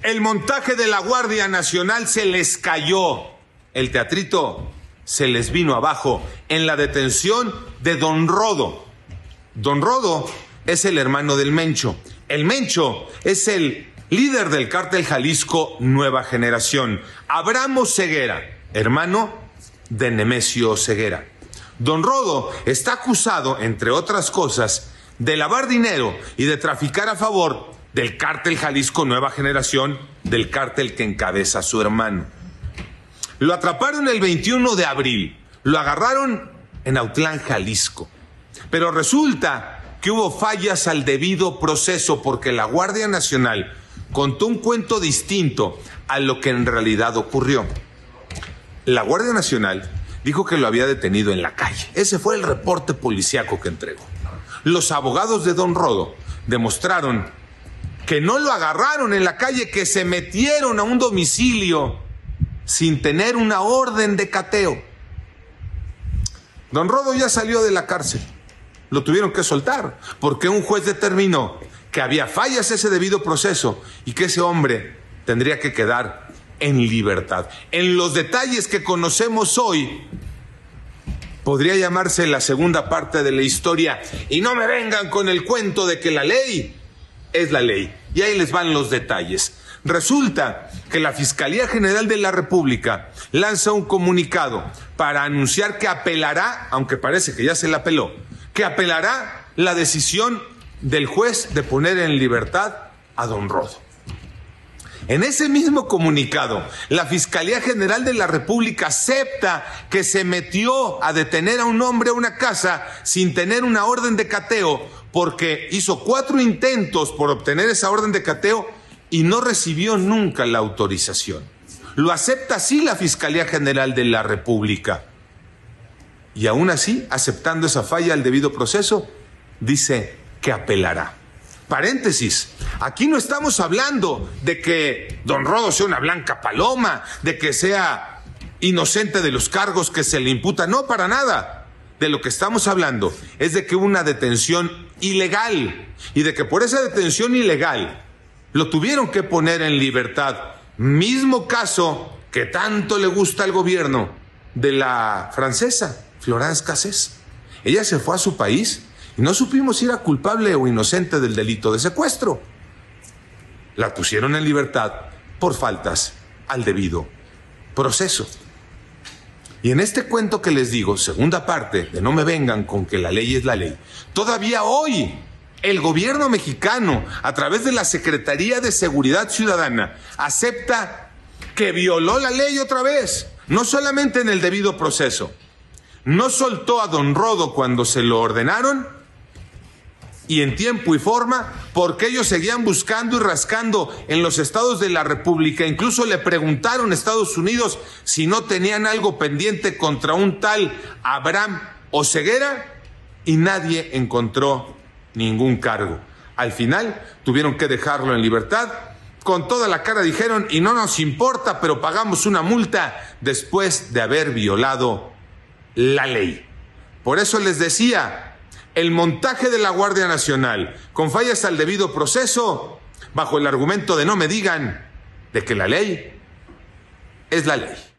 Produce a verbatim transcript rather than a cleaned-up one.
El montaje de la Guardia Nacional se les cayó. El teatrito se les vino abajo en la detención de Don Rodo. Don Rodo es el hermano del Mencho. El Mencho es el líder del cártel Jalisco Nueva Generación. Abraham Oseguera, hermano de Nemesio Oseguera. Don Rodo está acusado, entre otras cosas, de lavar dinero y de traficar a favor del cártel Jalisco Nueva Generación, del cártel que encabeza su hermano. Lo atraparon el veintiuno de abril, lo agarraron en Autlán, Jalisco. Pero resulta que hubo fallas al debido proceso porque la Guardia Nacional contó un cuento distinto a lo que en realidad ocurrió. La Guardia Nacional dijo que lo había detenido en la calle. Ese fue el reporte policíaco que entregó. Los abogados de Don Rodo demostraron que no lo agarraron en la calle, que se metieron a un domicilio sin tener una orden de cateo. Don Rodo ya salió de la cárcel. Lo tuvieron que soltar porque un juez determinó que había fallas en ese debido proceso y que ese hombre tendría que quedar en libertad. En los detalles que conocemos hoy, podría llamarse la segunda parte de la historia. Y no me vengan con el cuento de que la ley es la ley. Y ahí les van los detalles. Resulta que la Fiscalía General de la República lanza un comunicado para anunciar que apelará, aunque parece que ya se la apeló, que apelará la decisión del juez de poner en libertad a Don Rodo. En ese mismo comunicado, la Fiscalía General de la República acepta que se metió a detener a un hombre a una casa sin tener una orden de cateo, porque hizo cuatro intentos por obtener esa orden de cateo y no recibió nunca la autorización. Lo acepta así la Fiscalía General de la República. Y aún así, aceptando esa falla al debido proceso, dice que apelará. Paréntesis, aquí no estamos hablando de que Don Rodo sea una blanca paloma, de que sea inocente de los cargos que se le imputan. No, para nada. De lo que estamos hablando es de que hubo una detención ilegal y de que por esa detención ilegal lo tuvieron que poner en libertad. Mismo caso que tanto le gusta al gobierno de la francesa, Florence Cassés. Ella se fue a su país y no supimos si era culpable o inocente del delito de secuestro. La pusieron en libertad por faltas al debido proceso. Y en este cuento que les digo, segunda parte de no me vengan con que la ley es la ley, todavía hoy el gobierno mexicano, a través de la Secretaría de Seguridad Ciudadana, acepta que violó la ley otra vez, no solamente en el debido proceso. No soltó a Don Rodo cuando se lo ordenaron y en tiempo y forma, porque ellos seguían buscando y rascando en los estados de la República. Incluso le preguntaron a Estados Unidos si no tenían algo pendiente contra un tal Abraham Oseguera y nadie encontró ningún cargo. Al final tuvieron que dejarlo en libertad. Con toda la cara dijeron, y no nos importa, pero pagamos una multa después de haber violado la ley. Por eso les decía, el montaje de la Guardia Nacional con fallas al debido proceso, bajo el argumento de no me digan de que la ley es la ley.